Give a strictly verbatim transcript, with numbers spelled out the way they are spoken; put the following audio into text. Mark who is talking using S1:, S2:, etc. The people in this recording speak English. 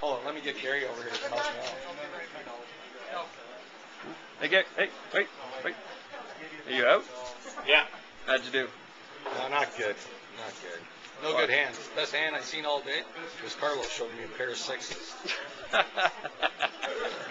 S1: Hold on, let me get Gary over here to help me out.
S2: Hey, Gary, hey, wait, wait. Are you out?
S1: Yeah.
S2: How'd you do?
S1: No, not good. Not good. No what? Good hands. Best hand I've seen all day was Carlos showed me a pair of sixes.